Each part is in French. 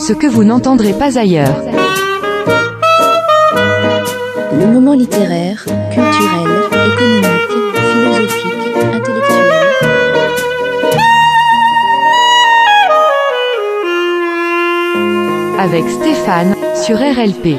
ce que vous n'entendrez pas ailleurs. Le moment littéraire, culturel, économique, philosophique, intellectuel. Avec Stéphane, sur RLP.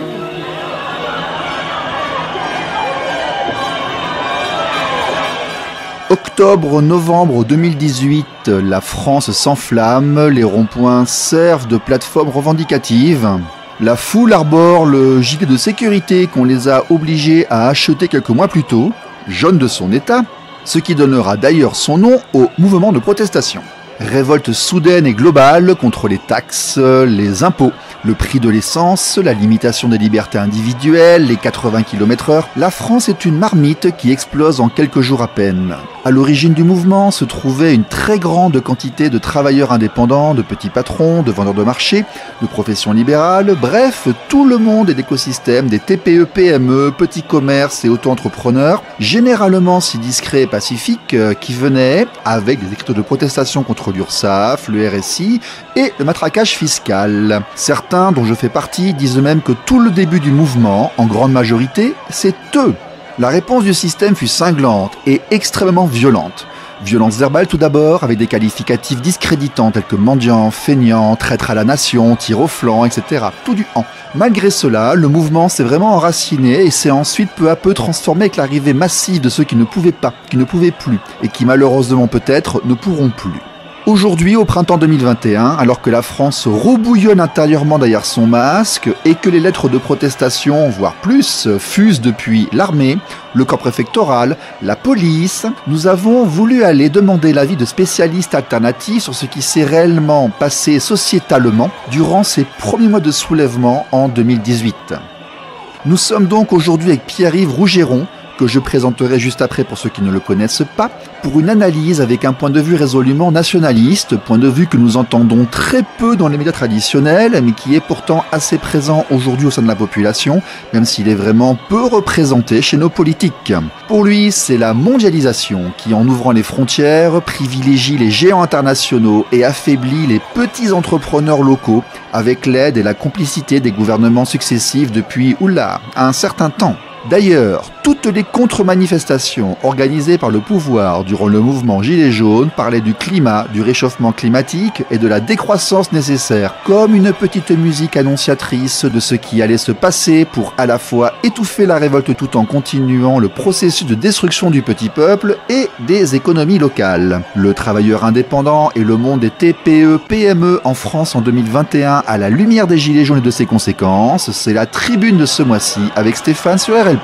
Octobre-novembre 2018, la France s'enflamme, les ronds-points servent de plateforme revendicative. La foule arbore le gilet de sécurité qu'on les a obligés à acheter quelques mois plus tôt, jaune de son état, ce qui donnera d'ailleurs son nom au mouvement de protestation. Révolte soudaine et globale contre les taxes, les impôts, le prix de l'essence, la limitation des libertés individuelles, les 80 km/h. La France est une marmite qui explose en quelques jours à peine. À l'origine du mouvement se trouvait une très grande quantité de travailleurs indépendants, de petits patrons, de vendeurs de marché, de professions libérales, bref, tout le monde et l'écosystème des TPE, PME, petits commerces et auto-entrepreneurs, généralement si discrets et pacifiques, qui venaient avec des écrits de protestation contre l'URSSAF, le RSI et le matraquage fiscal. Certains, dont je fais partie, disent même que tout le début du mouvement, en grande majorité, c'est eux. La réponse du système fut cinglante et extrêmement violente. Violence verbale tout d'abord, avec des qualificatifs discréditants tels que mendiant, feignant, traître à la nation, tir au flanc, etc. Tout du en. Malgré cela, le mouvement s'est vraiment enraciné et s'est ensuite peu à peu transformé avec l'arrivée massive de ceux qui ne pouvaient pas, qui ne pouvaient plus et qui malheureusement peut-être ne pourront plus. Aujourd'hui, au printemps 2021, alors que la France rebouillonne intérieurement derrière son masque et que les lettres de protestation, voire plus, fusent depuis l'armée, le corps préfectoral, la police, nous avons voulu aller demander l'avis de spécialistes alternatifs sur ce qui s'est réellement passé sociétalement durant ces premiers mois de soulèvement en 2018. Nous sommes donc aujourd'hui avec Pierre-Yves Rougeron, que je présenterai juste après pour ceux qui ne le connaissent pas, pour une analyse avec un point de vue résolument nationaliste, point de vue que nous entendons très peu dans les médias traditionnels, mais qui est pourtant assez présent aujourd'hui au sein de la population, même s'il est vraiment peu représenté chez nos politiques. Pour lui, c'est la mondialisation qui, en ouvrant les frontières, privilégie les géants internationaux et affaiblit les petits entrepreneurs locaux, avec l'aide et la complicité des gouvernements successifs depuis, un certain temps. D'ailleurs, toutes les contre-manifestations organisées par le pouvoir durant le mouvement Gilets jaunes parlaient du climat, du réchauffement climatique et de la décroissance nécessaire, comme une petite musique annonciatrice de ce qui allait se passer pour à la fois étouffer la révolte tout en continuant le processus de destruction du petit peuple et des économies locales. Le travailleur indépendant et le monde des TPE, PME en France en 2021 à la lumière des Gilets jaunes et de ses conséquences, c'est la tribune de ce mois-ci avec Stéphane sur RLP.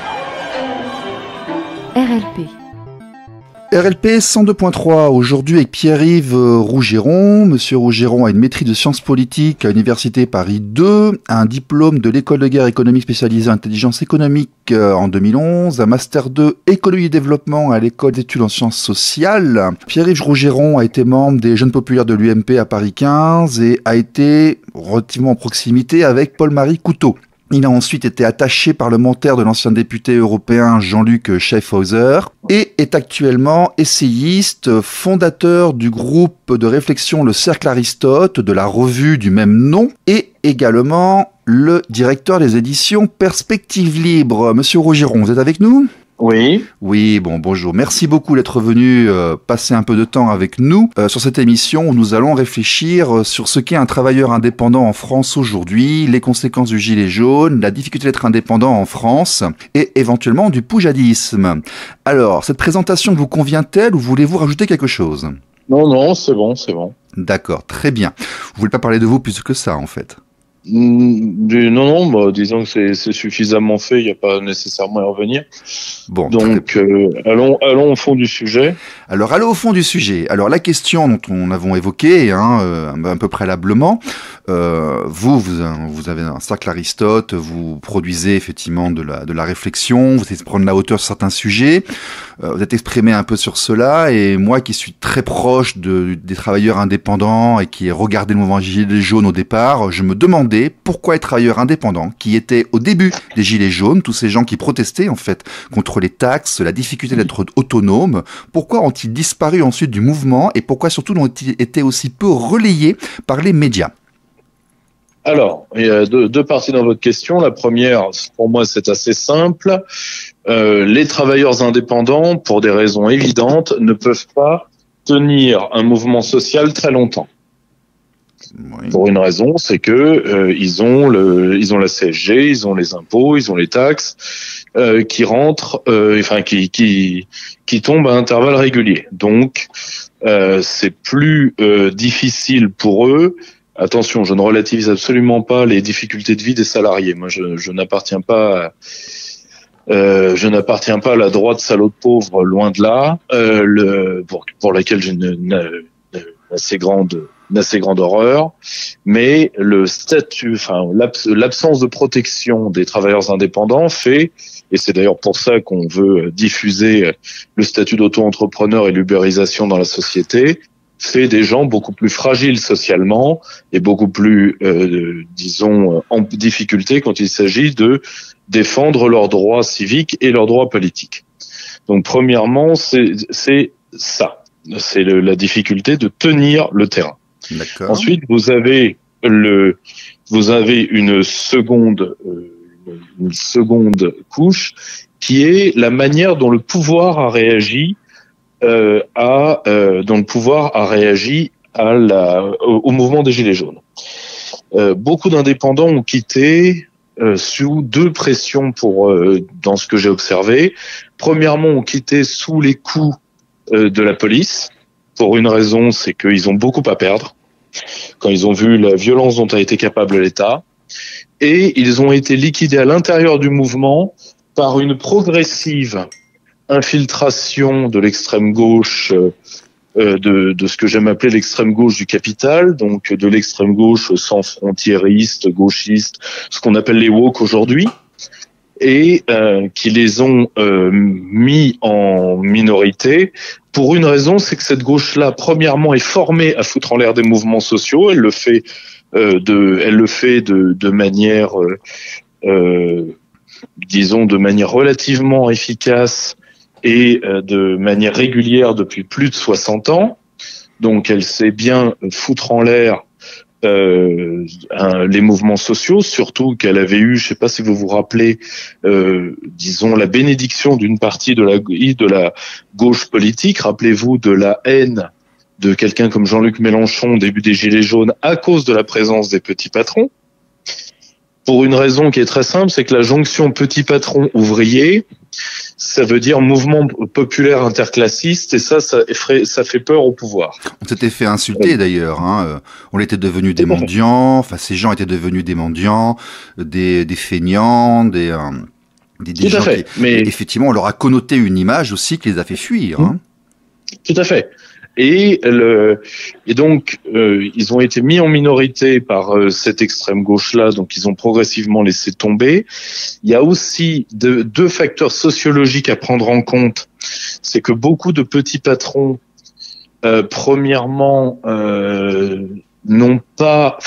RLP 102.3, aujourd'hui avec Pierre-Yves Rougeron. Monsieur Rougeron a une maîtrise de sciences politiques à l'Université Paris 2, un diplôme de l'école de guerre économique spécialisée en intelligence économique en 2011, un master 2 écologie et développement à l'école d'études en sciences sociales. Pierre-Yves Rougeron a été membre des Jeunes Populaires de l'UMP à Paris 15 et a été relativement en proximité avec Paul-Marie Couteau. Il a ensuite été attaché parlementaire de l'ancien député européen Jean-Luc Schaffhauser et est actuellement essayiste, fondateur du groupe de réflexion Le Cercle Aristote, de la revue du même nom et également le directeur des éditions Perspectives Libres. Monsieur Rougeron, vous êtes avec nous ? Oui. Oui, bonjour. Merci beaucoup d'être venu passer un peu de temps avec nous sur cette émission où nous allons réfléchir sur ce qu'est un travailleur indépendant en France aujourd'hui, les conséquences du gilet jaune, la difficulté d'être indépendant en France et éventuellement du poujadisme. Alors, cette présentation vous convient-elle ou voulez-vous rajouter quelque chose ? Non, c'est bon. D'accord, très bien. Vous voulez pas parler de vous plus que ça, en fait ? Non, disons que c'est suffisamment fait, il n'y a pas nécessairement à y revenir. Bon, donc, allons au fond du sujet. Alors, allons au fond du sujet. Alors, la question dont on avons évoqué, un peu préalablement, vous avez un cercle Aristote, vous produisez effectivement de la réflexion, vous essayez de prendre la hauteur sur certains sujets, vous êtes exprimé un peu sur cela, et moi qui suis très proche des travailleurs indépendants et qui ai regardé le mouvement Gilets jaunes au départ, je me demandais pourquoi les travailleurs indépendants, qui étaient au début des Gilets jaunes, tous ces gens qui protestaient en fait contre les taxes, la difficulté d'être autonome, pourquoi ont-ils disparu ensuite du mouvement et pourquoi surtout ont-ils été aussi peu relayés par les médias ? Alors, il y a deux parties dans votre question. La première, pour moi, c'est assez simple. Les travailleurs indépendants, pour des raisons évidentes, ne peuvent pas tenir un mouvement social très longtemps. Oui. Pour une raison, c'est que ils ont la CSG, ils ont les impôts, ils ont les taxes qui rentrent, qui tombent à intervalles réguliers. Donc, c'est plus difficile pour eux. Attention, je ne relativise absolument pas les difficultés de vie des salariés. Moi, je n'appartiens pas à la droite salaud de pauvre, loin de là, pour laquelle j'ai une assez grande horreur. Mais le statut, l'absence de protection des travailleurs indépendants fait, et c'est d'ailleurs pour ça qu'on veut diffuser le statut d'auto-entrepreneur et l'ubérisation dans la société, fait des gens beaucoup plus fragiles socialement et beaucoup plus, en difficulté quand il s'agit de défendre leurs droits civiques et leurs droits politiques. Donc, premièrement, c'est ça. C'est la difficulté de tenir le terrain. D'accord. Ensuite, vous avez une seconde couche qui est la manière dont le pouvoir a réagi au mouvement des Gilets jaunes. Beaucoup d'indépendants ont quitté sous deux pressions dans ce que j'ai observé. Premièrement, ont quitté sous les coups de la police. Pour une raison, c'est qu'ils ont beaucoup à perdre quand ils ont vu la violence dont a été capable l'État. Et ils ont été liquidés à l'intérieur du mouvement par une progressive infiltration de l'extrême gauche, de ce que j'aime appeler l'extrême gauche du capital, donc de l'extrême gauche sans frontiériste, gauchiste, ce qu'on appelle les woke aujourd'hui, et qui les ont mis en minorité pour une raison, c'est que cette gauche-là, premièrement, est formée à foutre en l'air des mouvements sociaux. Elle le fait de manière, de manière relativement efficace et de manière régulière depuis plus de 60 ans. Donc, elle sait bien foutre en l'air les mouvements sociaux, surtout qu'elle avait eu, je ne sais pas si vous vous rappelez, la bénédiction d'une partie de la gauche politique. Rappelez-vous de la haine de quelqu'un comme Jean-Luc Mélenchon au début des Gilets jaunes à cause de la présence des petits patrons. Pour une raison qui est très simple, c'est que la jonction petit patron ouvrier, ça veut dire mouvement populaire interclassiste, et ça fait peur au pouvoir. On s'était fait insulter d'ailleurs, hein. On était devenus des mendiants, ces gens étaient devenus des mendiants, des feignants, des gens qui... Mais effectivement, on leur a connoté une image aussi qui les a fait fuir. Hein. Tout à fait. Et donc ils ont été mis en minorité par cette extrême gauche-là, donc ils ont progressivement laissé tomber. Il y a aussi deux facteurs sociologiques à prendre en compte. C'est que beaucoup de petits patrons, premièrement, n'ont pas,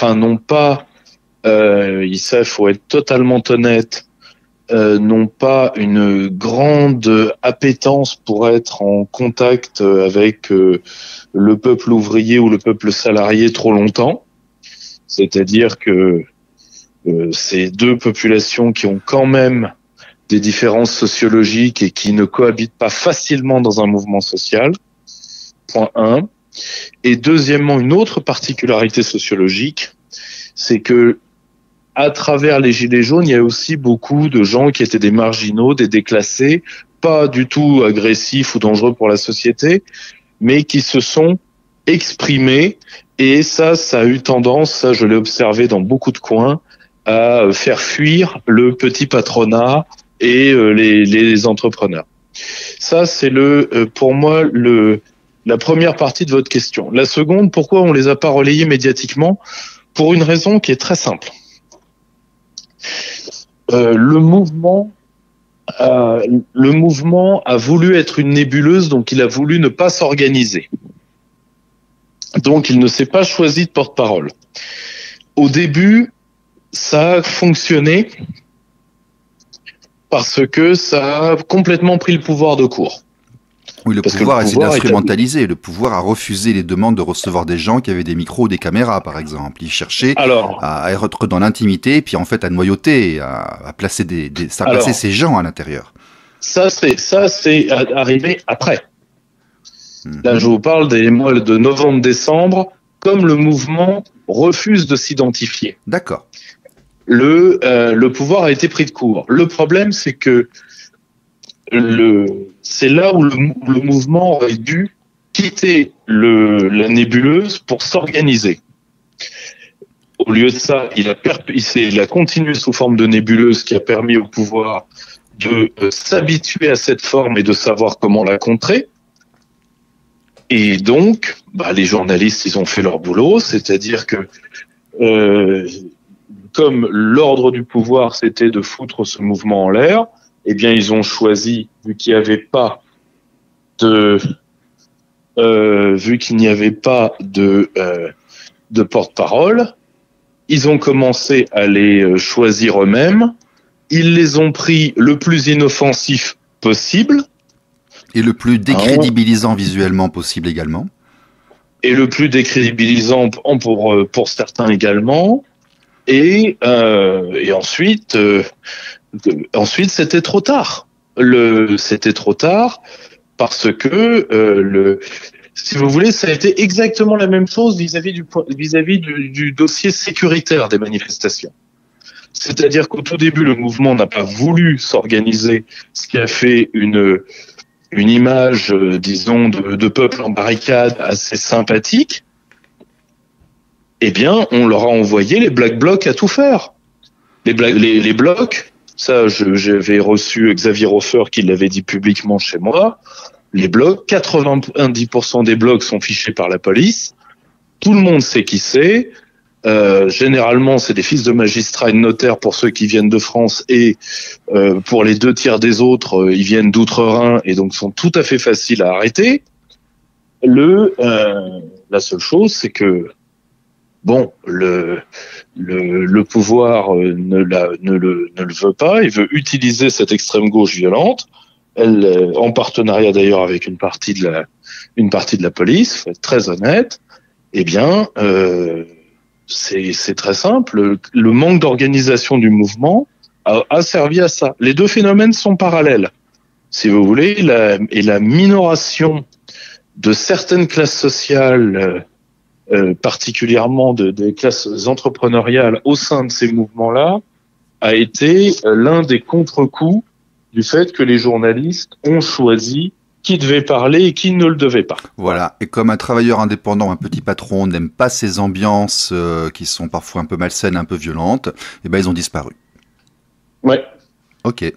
il faut être totalement honnête, n'ont pas une grande appétence pour être en contact avec le peuple ouvrier ou le peuple salarié trop longtemps. C'est-à-dire que ces deux populations qui ont quand même des différences sociologiques et qui ne cohabitent pas facilement dans un mouvement social, point 1. Et deuxièmement, une autre particularité sociologique, c'est que à travers les Gilets jaunes, il y a aussi beaucoup de gens qui étaient des marginaux, des déclassés, pas du tout agressifs ou dangereux pour la société, mais qui se sont exprimés. Et ça a eu tendance, ça je l'ai observé dans beaucoup de coins, à faire fuir le petit patronat et les entrepreneurs. Ça, c'est pour moi la première partie de votre question. La seconde, pourquoi on les a pas relayés médiatiquement? Pour une raison qui est très simple. Le mouvement a voulu être une nébuleuse, donc il a voulu ne pas s'organiser. Donc il ne s'est pas choisi de porte-parole. Au début, ça a fonctionné parce que ça a complètement pris le pouvoir de court. Oui, le Parce que pouvoir le essaie pouvoir d'instrumentaliser. Le pouvoir a refusé les demandes de recevoir des gens qui avaient des micros ou des caméras, par exemple. Il cherchait Alors, à être dans l'intimité, puis en fait à noyauter, à placer placer ces gens à l'intérieur. ça c'est arrivé après. Là, Mhm. je vous parle des mois de novembre-décembre, comme le mouvement refuse de s'identifier. D'accord. Le pouvoir a été pris de court. Le problème, c'est que c'est là où le mouvement aurait dû quitter la nébuleuse pour s'organiser. Au lieu de ça, il a continué sous forme de nébuleuse, qui a permis au pouvoir de s'habituer à cette forme et de savoir comment la contrer. Et donc, les journalistes, ils ont fait leur boulot, c'est-à-dire que comme l'ordre du pouvoir, c'était de foutre ce mouvement en l'air, eh bien, ils ont choisi, vu qu'il n'y avait pas de porte-parole, ils ont commencé à les choisir eux-mêmes. Ils les ont pris le plus inoffensif possible. Et le plus décrédibilisant visuellement possible également. Et le plus décrédibilisant pour certains également. Et ensuite, c'était trop tard. C'était trop tard parce que si vous voulez, ça a été exactement la même chose vis-à-vis du dossier sécuritaire des manifestations. C'est-à-dire qu'au tout début, le mouvement n'a pas voulu s'organiser, ce qui a fait une image, disons, de peuple en barricade assez sympathique. Eh bien, on leur a envoyé les Black Blocs à tout faire. Les blocs, ça, j'avais reçu Xavier Hofer qui l'avait dit publiquement chez moi. Les blocs, 90% des blocs sont fichés par la police. Tout le monde sait qui c'est. Généralement, c'est des fils de magistrats et de notaires pour ceux qui viennent de France, et pour les 2 tiers des autres, ils viennent d'outre-Rhin et donc sont tout à fait faciles à arrêter. La seule chose, c'est que le pouvoir ne le veut pas. Il veut utiliser cette extrême gauche violente, en partenariat d'ailleurs avec une partie de la police. Faut être très honnête. Eh bien, c'est très simple. Le manque d'organisation du mouvement a servi à ça. Les deux phénomènes sont parallèles, si vous voulez, et la minoration de certaines classes sociales, particulièrement des classes entrepreneuriales au sein de ces mouvements-là, a été l'un des contre-coups du fait que les journalistes ont choisi qui devait parler et qui ne le devait pas. Voilà, et comme un travailleur indépendant, un petit patron n'aime pas ces ambiances qui sont parfois un peu malsaines, un peu violentes, eh ben ils ont disparu. Ouais. Ok.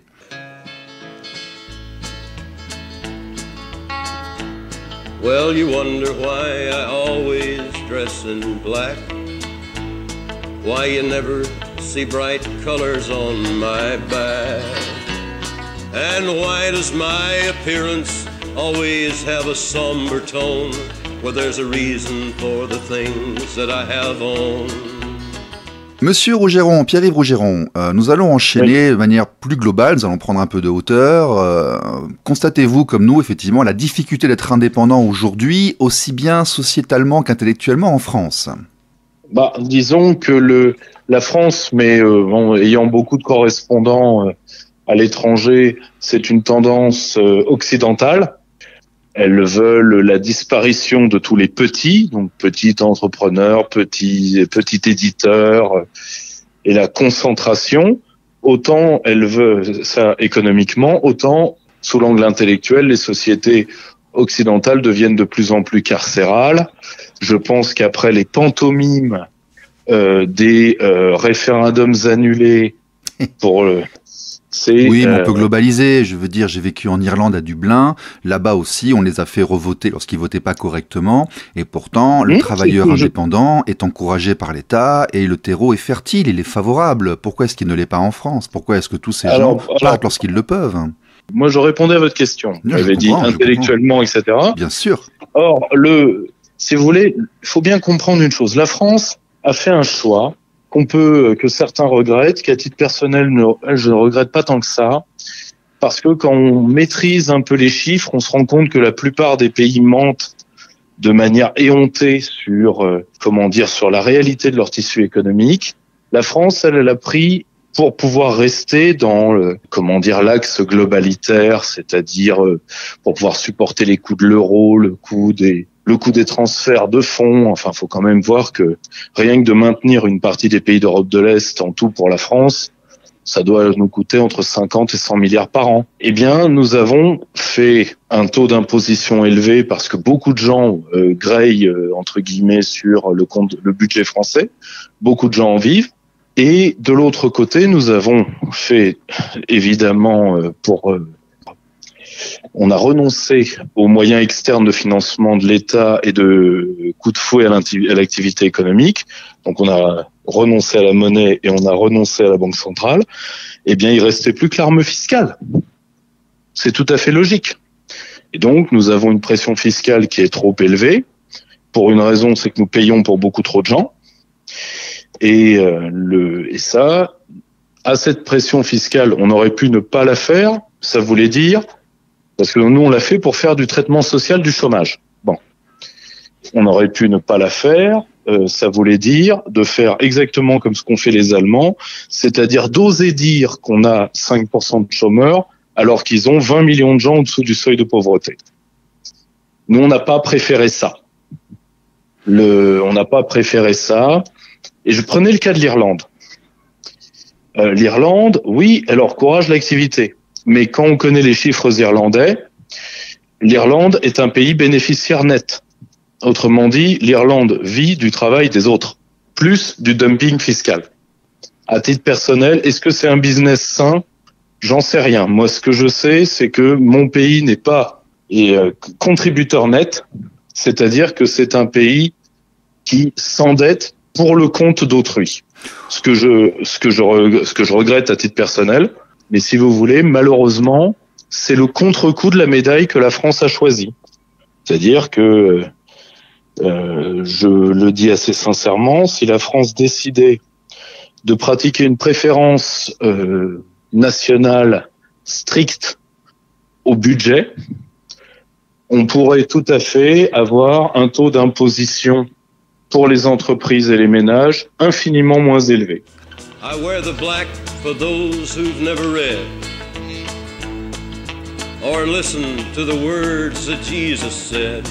Well, you wonder why I always dress in black, why you never see bright colors on my back, and why does my appearance always have a somber tone, where there's a reason for the things that I have on. Monsieur Rougeron, Pierre-Yves Rougeron, nous allons enchaîner de manière plus globale, nous allons prendre un peu de hauteur. Constatez-vous, comme nous, effectivement, la difficulté d'être indépendant aujourd'hui, aussi bien sociétalement qu'intellectuellement en France? Disons que la France, mais ayant beaucoup de correspondants à l'étranger, c'est une tendance occidentale. Elles veulent la disparition de tous les petits, donc petits entrepreneurs, petits éditeurs, et la concentration. Autant elles veulent ça économiquement, autant sous l'angle intellectuel, les sociétés occidentales deviennent de plus en plus carcérales. Je pense qu'après les pantomimes des référendums annulés pour Oui, mais on peut globaliser. Je veux dire, j'ai vécu en Irlande à Dublin. Là-bas aussi, on les a fait revoter lorsqu'ils votaient pas correctement. Et pourtant, le travailleur indépendant est encouragé par l'État et le terreau est fertile, il est favorable. Pourquoi est-ce qu'il ne l'est pas en France? Pourquoi est-ce que tous ces gens partent lorsqu'ils le peuvent? Moi, je répondais à votre question. J'avais dit intellectuellement, etc. Bien sûr. Or, si vous voulez, il faut bien comprendre une chose. La France a fait un choix que certains regrettent, qu'à titre personnel, je ne regrette pas tant que ça, parce que quand on maîtrise un peu les chiffres, on se rend compte que la plupart des pays mentent de manière éhontée sur, sur la réalité de leur tissu économique. La France, elle a pris pour pouvoir rester dans l'axe globalitaire, c'est-à-dire pour pouvoir supporter les coûts de l'euro, le coût des transferts de fonds. Enfin, faut quand même voir que rien que de maintenir une partie des pays d'Europe de l'Est en tout pour la France, ça doit nous coûter entre 50 et 100 milliards par an. Eh bien, nous avons fait un taux d'imposition élevé parce que beaucoup de gens grayent, entre guillemets, sur le budget français. Beaucoup de gens en vivent. Et de l'autre côté, nous avons fait, évidemment, on a renoncé aux moyens externes de financement de l'État et de coups de fouet à l'activité économique. Donc on a renoncé à la monnaie et on a renoncé à la Banque centrale. Eh bien, il restait plus que l'arme fiscale. C'est tout à fait logique. Et donc, nous avons une pression fiscale qui est trop élevée. Pour une raison, c'est que nous payons pour beaucoup trop de gens. Et ça, à cette pression fiscale, on aurait pu ne pas la faire. Ça voulait dire, parce que nous, on l'a fait pour faire du traitement social du chômage. Bon. On aurait pu ne pas la faire. Ça voulait dire de faire exactement comme ce qu'ont fait les Allemands, c'est-à-dire d'oser dire qu'on a 5% de chômeurs alors qu'ils ont 20 millions de gens au-dessous du seuil de pauvreté. Nous, on n'a pas préféré ça. On n'a pas préféré ça. Et je prenais le cas de l'Irlande. L'Irlande, oui, elle encourage l'activité. Mais quand on connaît les chiffres irlandais, l'Irlande est un pays bénéficiaire net. Autrement dit, l'Irlande vit du travail des autres, plus du dumping fiscal. À titre personnel, est-ce que c'est un business sain ? J'en sais rien. Moi, ce que je sais, c'est que mon pays n'est pas contributeur net, c'est-à-dire que c'est un pays qui s'endette pour le compte d'autrui. Ce que je regrette à titre personnel, mais si vous voulez, malheureusement, c'est le contre-coup de la médaille que la France a choisi. C'est-à-dire que je le dis assez sincèrement, si la France décidait de pratiquer une préférence nationale stricte au budget, on pourrait tout à fait avoir un taux d'imposition pour les entreprises et les ménages infiniment moins élevé. I wear the black for those who've never read or listened to the words that Jesus said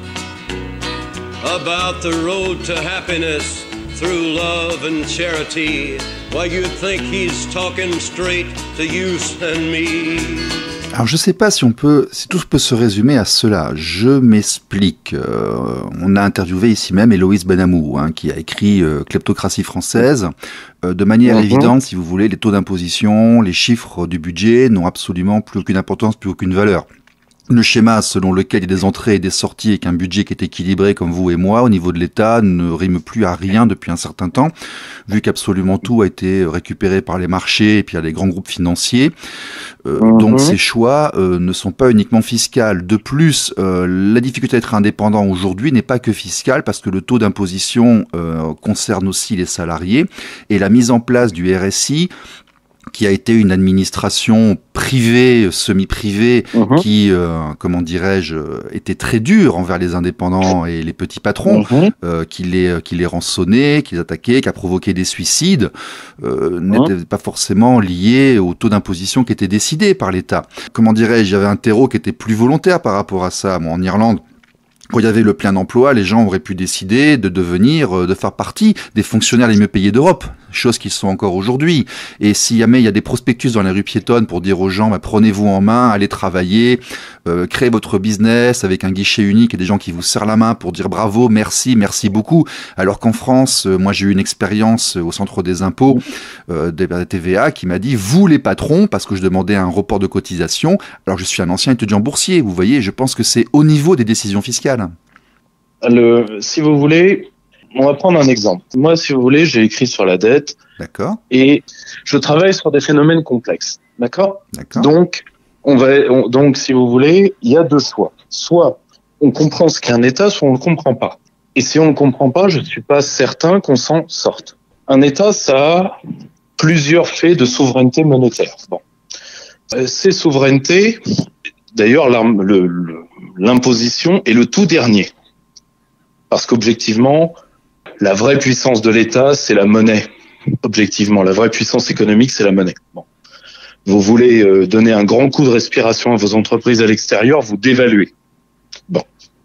about the road to happiness through love and charity. Why, you'd think he's talking straight to you and me. Alors je sais pas si tout peut se résumer à cela. Je m'explique. On a interviewé ici même Héloïse Benamou, qui a écrit Kleptocratie française. De manière évidente, si vous voulez, les taux d'imposition, les chiffres du budget n'ont absolument plus aucune importance, plus aucune valeur. Le schéma selon lequel il y a des entrées et des sorties et qu'un budget qui est équilibré comme vous et moi au niveau de l'État ne rime plus à rien depuis un certain temps, vu qu'absolument tout a été récupéré par les marchés et puis il y a les grands groupes financiers. Donc ces choix ne sont pas uniquement fiscaux. De plus, la difficulté d'être indépendant aujourd'hui n'est pas que fiscale parce que le taux d'imposition concerne aussi les salariés et la mise en place du RSI, qui a été une administration privée, semi-privée, qui, était très dure envers les indépendants et les petits patrons, qui les rançonnait, qui les attaquait, qui a provoqué des suicides, n'était pas forcément lié au taux d'imposition qui était décidé par l'État. Il y avait un terreau qui était plus volontaire par rapport à ça. Moi, en Irlande, quand il y avait le plein emploi, les gens auraient pu décider de faire partie des fonctionnaires les mieux payés d'Europe, chose qu'ils sont encore aujourd'hui. Et si jamais il y a des prospectus dans les rues piétonnes pour dire aux gens, prenez-vous en main, allez travailler, créez votre business avec un guichet unique et des gens qui vous serrent la main pour dire bravo, merci beaucoup. Alors qu'en France, moi j'ai eu une expérience au centre des impôts de la TVA qui m'a dit, vous les patrons, parce que je demandais un report de cotisation, alors je suis un ancien étudiant boursier, vous voyez, je pense que c'est au niveau des décisions fiscales. Si vous voulez, on va prendre un exemple. Moi, si vous voulez, j'ai écrit sur la dette. D'accord. Et je travaille sur des phénomènes complexes. D'accord. Donc, si vous voulez, il y a deux choix. Soit on comprend ce qu'est un État, soit on le comprend pas. Et si on le comprend pas, je ne suis pas certain qu'on s'en sorte. Un État, ça a plusieurs faits de souveraineté monétaire. Bon. Ces souverainetés, d'ailleurs, l'imposition est le tout dernier. Parce qu'objectivement, la vraie puissance de l'État, c'est la monnaie. Objectivement, la vraie puissance économique, c'est la monnaie. Bon. Vous voulez donner un grand coup de respiration à vos entreprises à l'extérieur, vous dévaluez. Bon.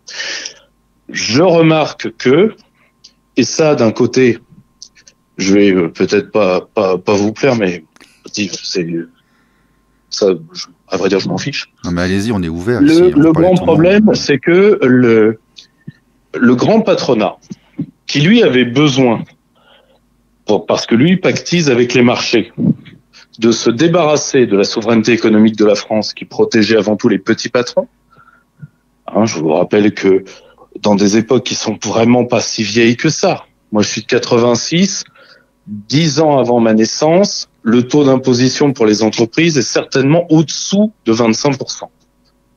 Je remarque que, et ça, d'un côté, je vais peut-être pas vous plaire, mais c'est ça. À vrai dire, je m'en fiche. Non, mais allez-y, on est ouvert. Le grand problème, c'est que le grand patronat, qui lui avait besoin, parce que lui pactise avec les marchés, de se débarrasser de la souveraineté économique de la France, qui protégeait avant tout les petits patrons. Je vous rappelle que dans des époques qui sont vraiment pas si vieilles que ça. Moi, je suis de 86, 10 ans avant ma naissance, le taux d'imposition pour les entreprises est certainement au-dessous de 25%. Vous voyez ?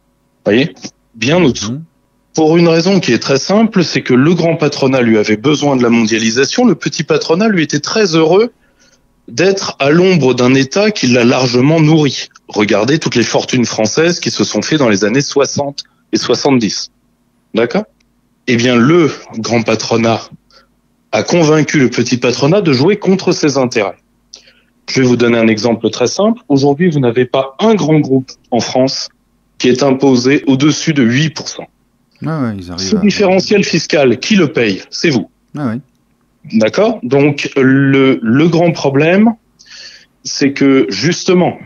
Bien au-dessous. Pour une raison qui est très simple, c'est que le grand patronat lui avait besoin de la mondialisation, le petit patronat lui était très heureux d'être à l'ombre d'un État qui l'a largement nourri. Regardez toutes les fortunes françaises qui se sont faites dans les années 60 et 70. D'accord ? Eh bien, le grand patronat a convaincu le petit patronat de jouer contre ses intérêts. Je vais vous donner un exemple très simple. Aujourd'hui, vous n'avez pas un grand groupe en France qui est imposé au-dessus de 8%. Ah ouais, ils arrivent Ce différentiel fiscal, qui le paye ? C'est vous. Ah ouais. D'accord ? Donc, le grand problème, c'est que, justement,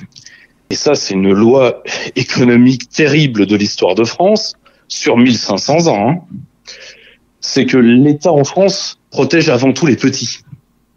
et ça, c'est une loi économique terrible de l'histoire de France, sur 1500 ans, c'est que l'État en France protège avant tout les petits. Pourquoi ?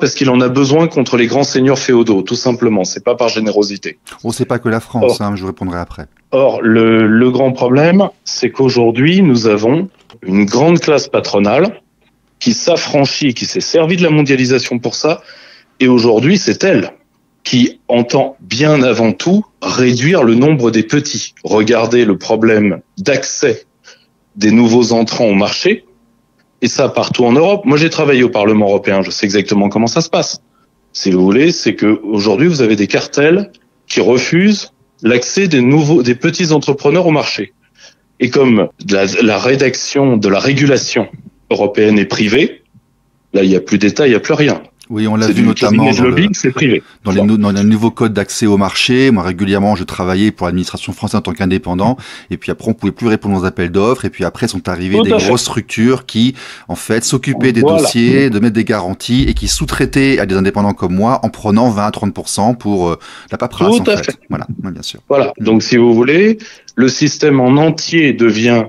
Parce qu'il en a besoin contre les grands seigneurs féodaux, tout simplement. C'est pas par générosité. On sait pas que la France, je vous répondrai après. Or, le grand problème, c'est qu'aujourd'hui, nous avons une grande classe patronale qui s'affranchit, qui s'est servie de la mondialisation pour ça, et aujourd'hui, c'est elle qui entend bien avant tout réduire le nombre des petits. Regardez le problème d'accès des nouveaux entrants au marché, et ça partout en Europe. Moi, j'ai travaillé au Parlement européen, je sais exactement comment ça se passe. Si vous voulez, c'est que aujourd'hui, vous avez des cartels qui refusent l'accès des petits entrepreneurs au marché. Et comme la rédaction de la régulation européenne est privée, là, il n'y a plus d'État, il n'y a plus rien. Oui, on l'a vu notamment c'est privé. Dans les nouveaux codes d'accès au marché. Moi, régulièrement, je travaillais pour l'administration française en tant qu'indépendant. Et puis après, on pouvait plus répondre aux appels d'offres. Et puis après, sont arrivées des grosses structures qui, en fait, s'occupaient des dossiers, de mettre des garanties et qui sous-traitaient à des indépendants comme moi en prenant 20 à 30% pour la paperasse, en fait. Voilà, bien sûr. Voilà. Donc, si vous voulez, le système en entier devient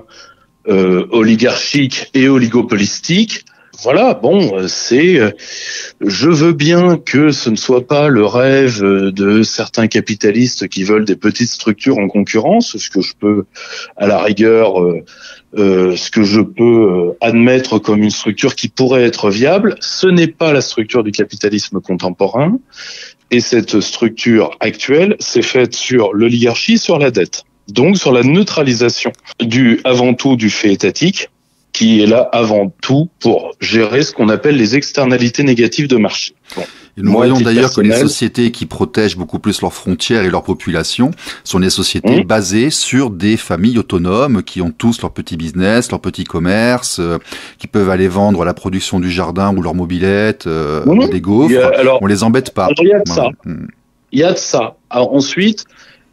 oligarchique et oligopolistique. Voilà, bon, je veux bien que ce ne soit pas le rêve de certains capitalistes qui veulent des petites structures en concurrence, ce que je peux, à la rigueur, admettre comme une structure qui pourrait être viable. Ce n'est pas la structure du capitalisme contemporain, et cette structure actuelle s'est faite sur l'oligarchie, sur la dette, donc sur la neutralisation avant tout du fait étatique, qui est là avant tout pour gérer ce qu'on appelle les externalités négatives de marché. Bon. Et nous voyons d'ailleurs que les sociétés qui protègent beaucoup plus leurs frontières et leur population sont des sociétés basées sur des familles autonomes qui ont tous leur petit business, leur petit commerce, qui peuvent aller vendre la production du jardin ou leur mobilette, ou des gaufres. On les embête pas. Alors, il y a de ça. Il y a de ça. Alors, ensuite,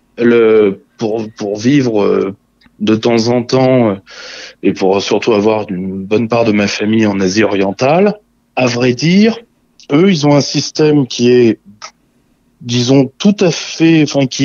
pour vivre de temps en temps, et pour surtout avoir une bonne part de ma famille en Asie orientale, à vrai dire, eux, ils ont un système qui est, disons, tout à fait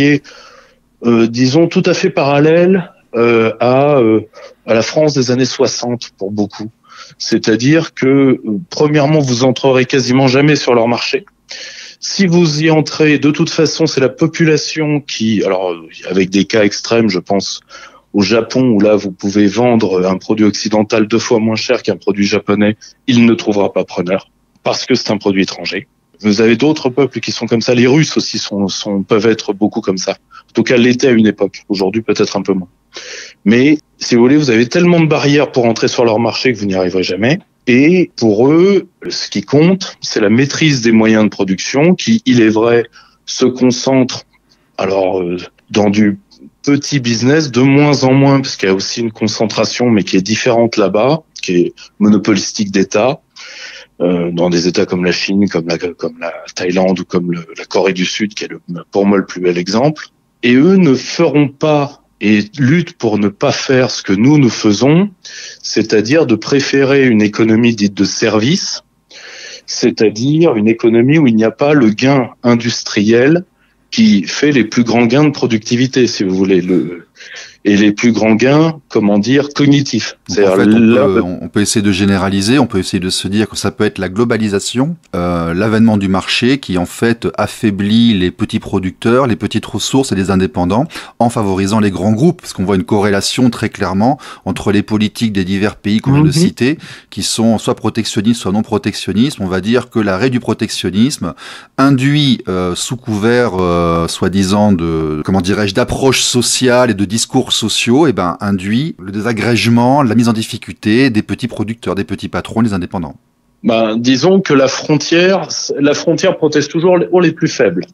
parallèle à la France des années 60 pour beaucoup. C'est-à-dire que, premièrement, vous entrerez quasiment jamais sur leur marché. Si vous y entrez, de toute façon, c'est la population qui, alors avec des cas extrêmes, je pense au Japon, où là, vous pouvez vendre un produit occidental 2 fois moins cher qu'un produit japonais, il ne trouvera pas preneur, parce que c'est un produit étranger. Vous avez d'autres peuples qui sont comme ça. Les Russes aussi peuvent être beaucoup comme ça. En tout cas, l'étaient à une époque. Aujourd'hui, peut-être un peu moins. Mais, si vous voulez, vous avez tellement de barrières pour entrer sur leur marché que vous n'y arriverez jamais. Et pour eux, ce qui compte, c'est la maîtrise des moyens de production qui, il est vrai, se concentrent Alors, dans du petit business, de moins en moins, parce qu'il y a aussi une concentration, mais qui est différente là-bas, qui est monopolistique d'État, dans des États comme la Chine, comme la Thaïlande ou comme la Corée du Sud, qui est pour moi le plus bel exemple. Et eux ne feront pas et luttent pour ne pas faire ce que nous faisons, c'est-à-dire de préférer une économie dite de service, c'est-à-dire une économie où il n'y a pas le gain industriel qui fait les plus grands gains de productivité, si vous voulez, et les plus grands gains, cognitifs. En fait, on peut essayer de généraliser, on peut essayer de se dire que ça peut être la globalisation, l'avènement du marché qui en fait affaiblit les petits producteurs, les petites ressources et les indépendants en favorisant les grands groupes, parce qu'on voit une corrélation très clairement entre les politiques des divers pays qu'on vient de citer, qui sont soit protectionnistes, soit non protectionnistes. On va dire que l'arrêt du protectionnisme induit, sous couvert, soi-disant d'approche sociale et de discours sociaux, induit le désagrégement, la mise en difficulté des petits producteurs, des petits patrons, des indépendants. Disons que la frontière protège toujours les plus faibles.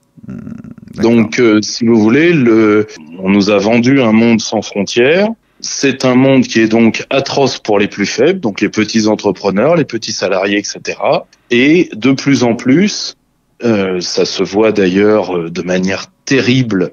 Donc, si vous voulez, on nous a vendu un monde sans frontières. C'est un monde qui est donc atroce pour les plus faibles, donc les petits entrepreneurs, les petits salariés, etc. Et de plus en plus, ça se voit d'ailleurs de manière terrible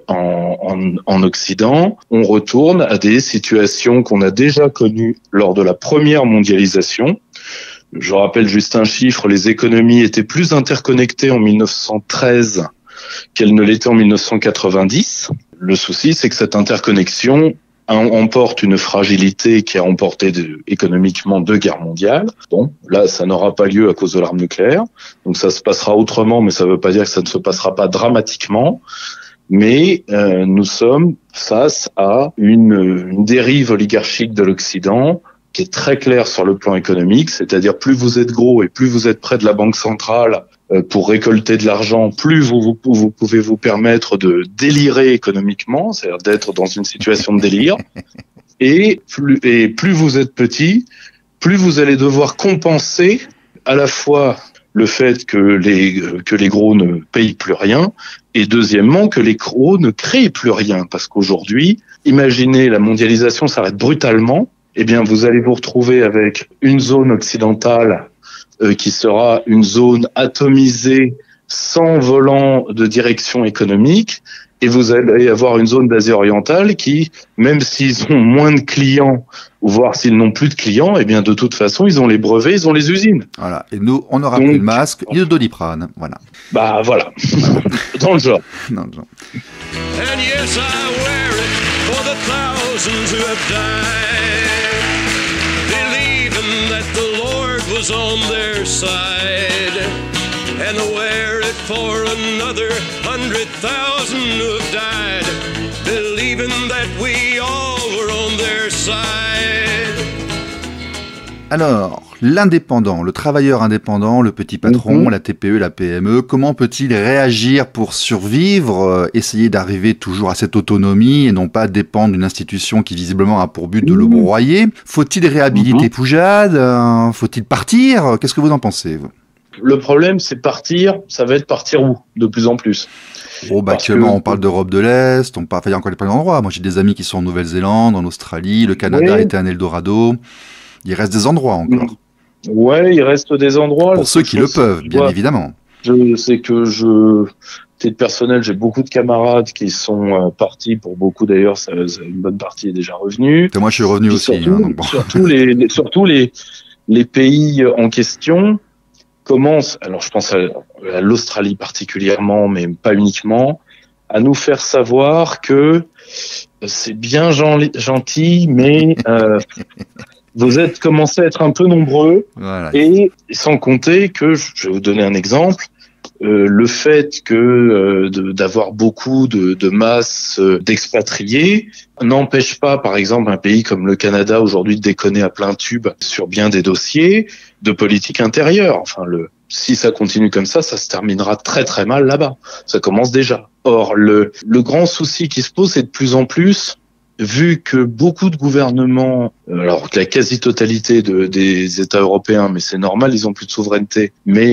en Occident, on retourne à des situations qu'on a déjà connues lors de la première mondialisation. Je rappelle juste un chiffre, les économies étaient plus interconnectées en 1913 qu'elles ne l'étaient en 1990. Le souci, c'est que cette interconnexion emporte une fragilité qui a emporté économiquement 2 guerres mondiales. Bon, là, ça n'aura pas lieu à cause de l'arme nucléaire. Donc ça se passera autrement, mais ça ne veut pas dire que ça ne se passera pas dramatiquement. Mais nous sommes face à une dérive oligarchique de l'Occident qui est très claire sur le plan économique, c'est-à-dire plus vous êtes gros et plus vous êtes près de la banque centrale pour récolter de l'argent, plus vous pouvez vous permettre de délirer économiquement, c'est-à-dire d'être dans une situation de délire. Et plus vous êtes petit, plus vous allez devoir compenser à la fois le fait que les gros ne payent plus rien, et deuxièmement que les gros ne créent plus rien. Parce qu'aujourd'hui, imaginez la mondialisation s'arrête brutalement, eh bien vous allez vous retrouver avec une zone occidentale qui sera une zone atomisée sans volant de direction économique, et vous allez avoir une zone d'Asie orientale qui, même s'ils ont moins de clients, ou voire s'ils n'ont plus de clients, eh bien de toute façon, ils ont les brevets, ils ont les usines. Voilà. Et nous, on n'aura plus de masque, ni de Doliprane. Voilà. Voilà. Dans le genre. Dans le genre. And yes, I wear it for the thousands who have died, believing that the Lord was on their side, and I wear it for another 100,000 who have died, believing that we all were on their side. Alors, l'indépendant, le travailleur indépendant, le petit patron, la TPE, la PME, comment peut-il réagir pour survivre, essayer d'arriver toujours à cette autonomie et non pas dépendre d'une institution qui visiblement a pour but de le broyer? Faut-il réhabiliter Poujade? Faut-il partir? Qu'est-ce que vous en pensez, vous? Le problème, c'est partir. Ça va être partir où, de plus en plus? Actuellement, on parle d'Europe de l'Est, il y a encore plein d'endroits. Moi, j'ai des amis qui sont en Nouvelle-Zélande, en Australie, le Canada était un Eldorado. Il reste des endroits encore. Ouais, il reste des endroits. Pour ceux qui le peuvent, bien évidemment. Je sais que titre personnel, j'ai beaucoup de camarades qui sont partis. Pour beaucoup d'ailleurs, une bonne partie est déjà revenue. Et moi, je suis revenu aussi. Surtout les pays en question commencent, alors je pense à l'Australie particulièrement, mais pas uniquement, à nous faire savoir que c'est bien gentil, mais vous êtes commencé à être un peu nombreux, voilà. Et sans compter que, je vais vous donner un exemple, le fait que d'avoir beaucoup de masse d'expatriés n'empêche pas, par exemple, un pays comme le Canada aujourd'hui de déconner à plein tube sur bien des dossiers de politique intérieure. Enfin, si ça continue comme ça se terminera très très mal là-bas. Ça commence déjà. Or, le grand souci qui se pose, c'est de plus en plus, vu que beaucoup de gouvernements, alors la quasi-totalité des États européens, mais c'est normal, ils ont plus de souveraineté, mais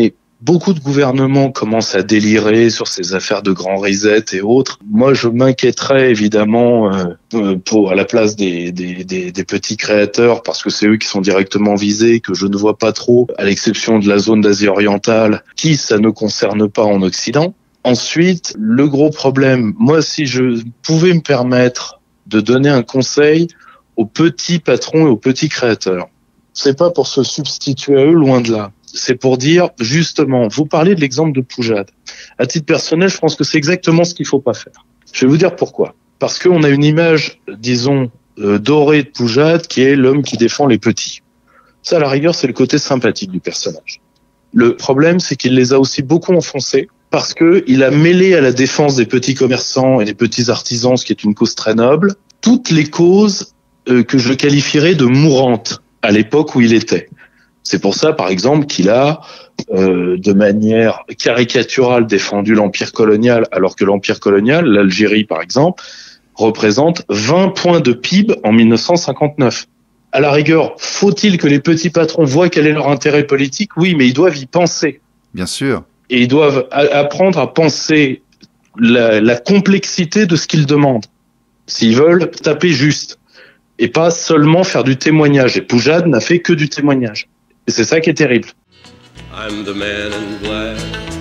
beaucoup de gouvernements commencent à délirer sur ces affaires de grand reset et autres. Moi, je m'inquiéterais évidemment à la place des petits créateurs, parce que c'est eux qui sont directement visés, que je ne vois pas trop, à l'exception de la zone d'Asie orientale, qui ça ne concerne pas en Occident. Ensuite, le gros problème, moi, si je pouvais me permettre de donner un conseil aux petits patrons et aux petits créateurs, c'est pas pour se substituer à eux, loin de là. C'est pour dire, justement, vous parlez de l'exemple de Poujade. À titre personnel, je pense que c'est exactement ce qu'il faut pas faire. Je vais vous dire pourquoi. Parce qu'on a une image, disons, dorée de Poujade, qui est l'homme qui défend les petits. Ça, à la rigueur, c'est le côté sympathique du personnage. Le problème, c'est qu'il les a aussi beaucoup enfoncés, parce que il a mêlé à la défense des petits commerçants et des petits artisans, ce qui est une cause très noble, toutes les causes que je qualifierais de mourantes à l'époque où il était. C'est pour ça, par exemple, qu'il a, de manière caricaturale, défendu l'empire colonial, alors que l'empire colonial, l'Algérie par exemple, représente 20 points de PIB en 1959. À la rigueur, faut-il que les petits patrons voient quel est leur intérêt politique ? Oui, mais ils doivent y penser. Bien sûr. Et ils doivent apprendre à penser la complexité de ce qu'ils demandent. S'ils veulent taper juste. Et pas seulement faire du témoignage. Et Poujade n'a fait que du témoignage. Et c'est ça qui est terrible. I'm the man in black.